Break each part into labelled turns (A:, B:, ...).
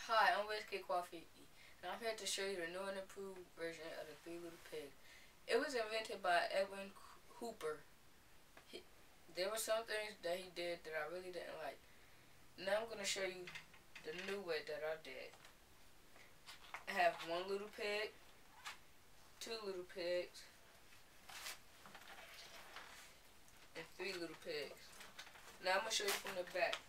A: Hi, I'm Whiskey Coffee, and I'm here to show you the new and improved version of the Three Little Pigs. It was invented by Edwin Hooper. There were some things that he did that I really didn't like. Now I'm going to show you the new way that I did. I have one little pig, two little pigs, and three little pigs. Now I'm going to show you from the back.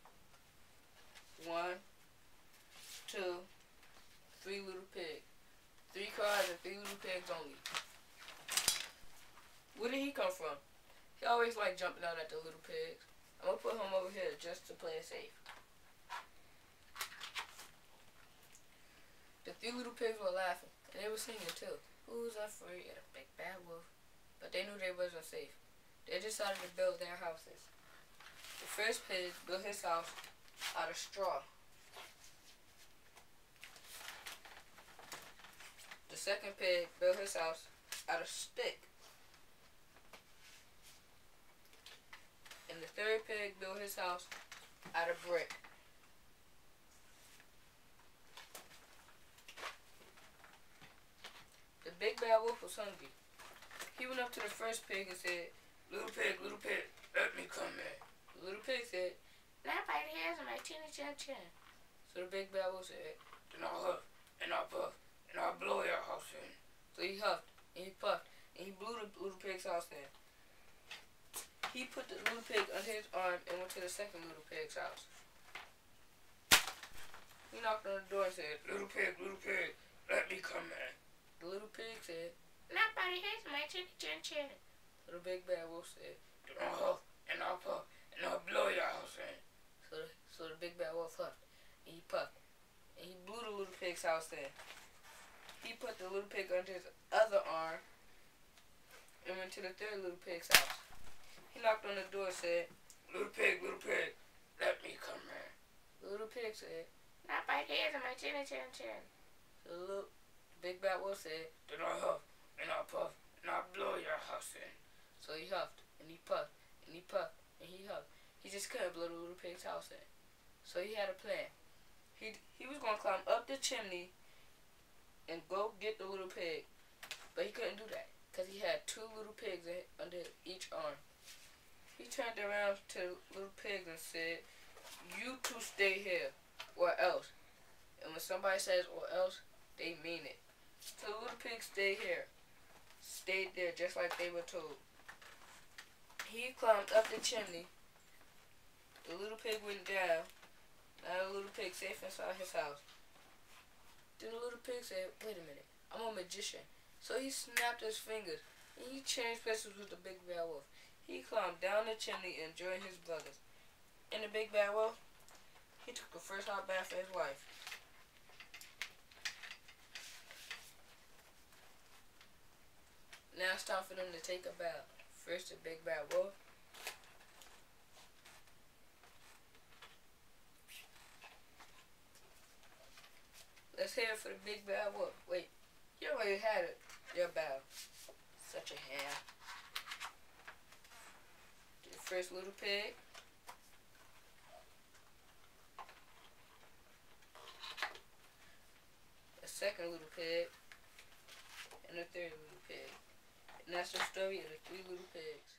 A: 1, 2, 3 little pigs. 3 cars and 3 little pigs only. Where did he come from? He always liked jumping out at the little pigs. I'm going to put him over here just to play it safe. The 3 little pigs were laughing, and they were singing too. Who's afraid of a big bad wolf? But they knew they wasn't safe. They decided to build their houses. The first pig built his house out of straw. The second pig built his house out of stick. And the third pig built his house out of brick. The big bad wolf was hungry. He went up to the first pig and said, little pig, let me come in." The little pig said, "Not by the hairs of my chinny chin chin." So the big bad wolf said, "Then I'll huff, and I'll puff, and I'll blow your house in." So he huffed, and he puffed, and he blew the little pig's house in. He put the little pig under his arm and went to the second little pig's house. He knocked on the door and said, little pig, let me come in." The little pig said, "Not by the hairs of my chinny chin chin." So the big bad wolf said, "Then I'll huff, and I'll puff, and I'll blow your house in." So the big bad wolf huffed, and he puffed, and he blew the little pig's house in. He put the little pig under his other arm and went to the third little pig's house. He knocked on the door and said, little pig, let me come in." The little pig said, "Not by the hairs of my chinny chin chin." So the big bad wolf said, "Then I'll huff, and I'll puff, and I'll blow your house in." So he huffed, and he puffed, and he puffed, and he huffed. He just couldn't blow the little pig's house in. So he had a plan. He was going to climb up the chimney and go get the little pig. But he couldn't do that because he had 2 little pigs under each arm. He turned around to the little pigs and said, "You 2 stay here, or else." And when somebody says or else, they mean it. So the little pigs stayed there just like they were told. He climbed up the chimney. The little pig went down. Now the little pig safe inside his house. Then the little pig said, "Wait a minute, I'm a magician." So he snapped his fingers and he changed places with the big bad wolf. He climbed down the chimney and joined his brothers. And the big bad wolf, he took the first hot bath for his wife. Now it's time for them to take a bath. First the big bad wolf. Let's hear it for the big bad wolf. Wait, you already had it. Your bath. Such a ham. The first little pig. The second little pig. And the third little pig. And that's the story of the 3 little pigs.